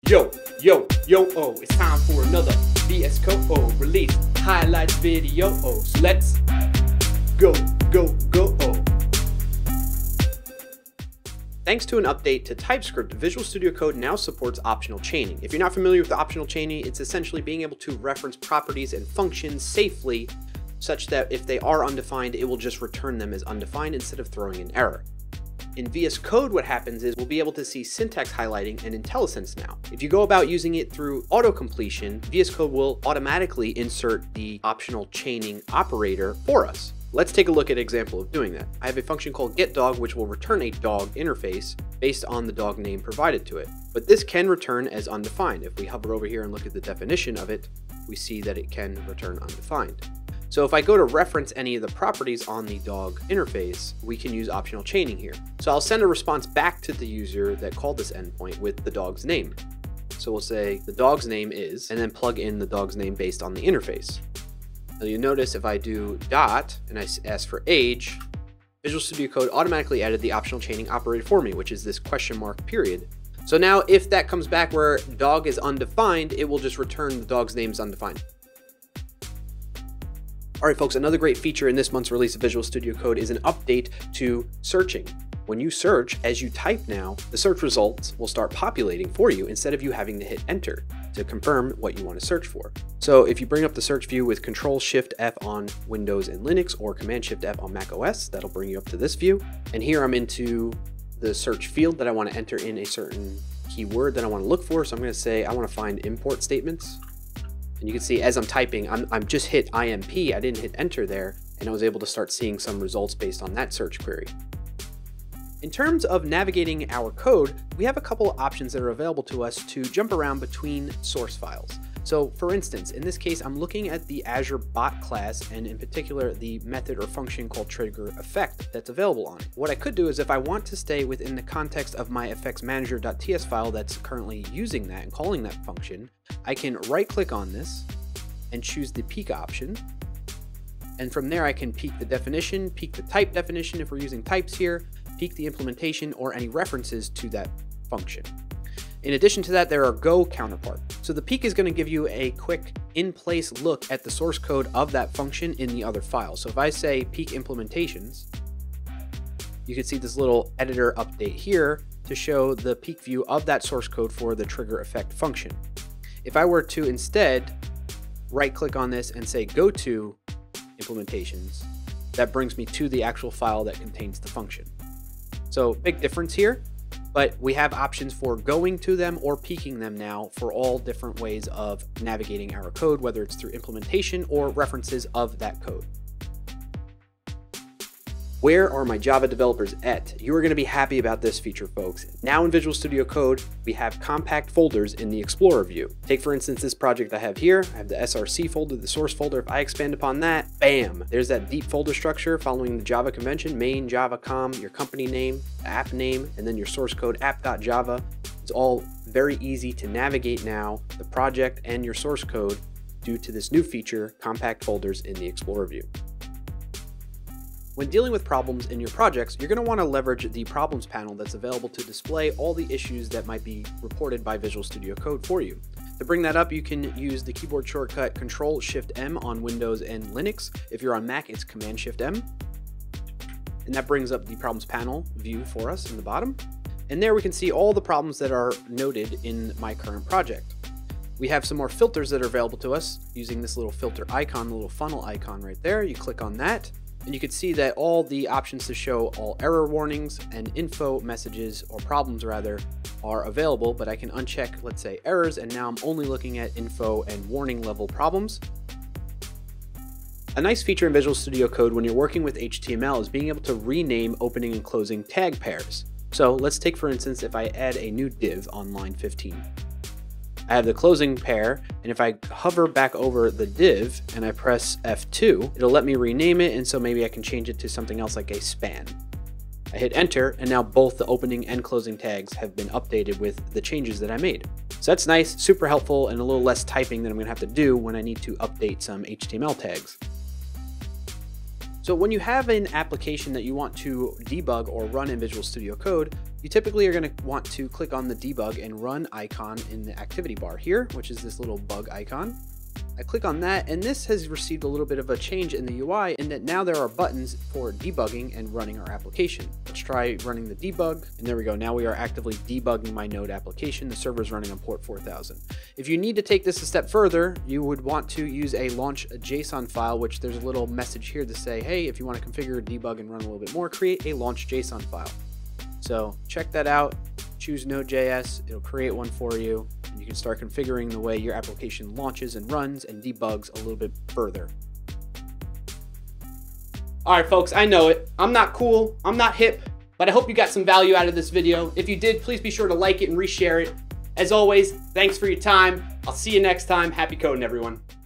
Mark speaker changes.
Speaker 1: Oh, it's time for another VS Code release highlights video. So let's go. Thanks to an update to TypeScript, Visual Studio Code now supports optional chaining. If you're not familiar with optional chaining, it's essentially being able to reference properties and functions safely such that if they are undefined, it will just return them as undefined instead of throwing an error. In VS Code, what happens is we'll be able to see syntax highlighting and IntelliSense now. If you go about using it through auto-completion, VS Code will automatically insert the optional chaining operator for us. Let's take a look at an example of doing that. I have a function called getDog, which will return a dog interface based on the dog name provided to it. But this can return as undefined. If we hover over here and look at the definition of it, we see that it can return undefined. So if I go to reference any of the properties on the dog interface, we can use optional chaining here. So I'll send a response back to the user that called this endpoint with the dog's name. So we'll say the dog's name is, and then plug in the dog's name based on the interface. Now you notice if I do dot and I ask for age, Visual Studio Code automatically added the optional chaining operator for me, which is this question mark period. So now if that comes back where dog is undefined, it will just return the dog's name is undefined. Alright folks, another great feature in this month's release of Visual Studio Code is an update to searching. When you search, as you type now, the search results will start populating for you instead of you having to hit enter to confirm what you want to search for. So if you bring up the search view with Control-Shift-F on Windows and Linux or Command-Shift-F on Mac OS, that'll bring you up to this view. And here I'm into the search field that I want to enter in a certain keyword that I want to look for. So I'm going to say I want to find import statements. And you can see as I'm typing, I'm just hit IMP, I didn't hit enter there, and I was able to start seeing some results based on that search query. In terms of navigating our code, we have a couple of options that are available to us to jump around between source files. So for instance, in this case, I'm looking at the Azure bot class, and in particular, the method or function called trigger effect that's available on it. What I could do is if I want to stay within the context of my effectsmanager.ts file that's currently using that and calling that function, I can right click on this and choose the peek option. And from there, I can peek the definition, peek the type definition if we're using types here, peek the implementation or any references to that function. In addition to that, there are Go counterparts. So the peek is going to give you a quick in-place look at the source code of that function in the other file. So if I say peek implementations, you can see this little editor update here to show the peek view of that source code for the trigger effect function. If I were to instead right-click on this and say Go to implementations, that brings me to the actual file that contains the function. So big difference here. But we have options for going to them or peeking them now for all different ways of navigating our code, whether it's through implementation or references of that code. Where are my Java developers at? You are going to be happy about this feature, folks. Now in Visual Studio Code, we have compact folders in the Explorer view. Take, for instance, this project I have here. I have the SRC folder, the source folder. If I expand upon that, bam, there's that deep folder structure following the Java convention, main, Java, com, your company name, app name, and then your source code, app.java. It's all very easy to navigate now, the project and your source code, due to this new feature, compact folders in the Explorer view. When dealing with problems in your projects, you're going to want to leverage the problems panel that's available to display all the issues that might be reported by Visual Studio Code for you. To bring that up, you can use the keyboard shortcut Control-Shift-M on Windows and Linux. If you're on Mac, it's Command-Shift-M. And that brings up the problems panel view for us in the bottom. And there we can see all the problems that are noted in my current project. We have some more filters that are available to us using this little filter icon, the little funnel icon right there. You click on that. And you can see that all the options to show all error warnings and info messages, or problems rather, are available, but I can uncheck, let's say, errors, and now I'm only looking at info and warning level problems. A nice feature in Visual Studio Code when you're working with HTML is being able to rename opening and closing tag pairs. So let's take, for instance, if I add a new div on line 15. I have the closing pair, and if I hover back over the div and I press F2, it'll let me rename it, and so maybe I can change it to something else like a span. I hit enter, and now both the opening and closing tags have been updated with the changes that I made. So that's nice, super helpful, and a little less typing than I'm going to have to do when I need to update some HTML tags. So when you have an application that you want to debug or run in Visual Studio Code, you typically are going to want to click on the Debug and Run icon in the activity bar here, which is this little bug icon. I click on that, and this has received a little bit of a change in the UI in that now there are buttons for debugging and running our application. Let's try running the debug, and there we go. Now we are actively debugging my Node application. The server is running on port 4000. If you need to take this a step further, you would want to use a launch JSON file, which there's a little message here to say, hey, if you want to configure, debug, and run a little bit more, create a launch JSON file. So check that out, choose Node.js, it'll create one for you, and you can start configuring the way your application launches and runs and debugs a little bit further. All right, folks, I know it. I'm not cool, I'm not hip, but I hope you got some value out of this video. If you did, please be sure to like it and reshare it. As always, thanks for your time. I'll see you next time. Happy coding, everyone.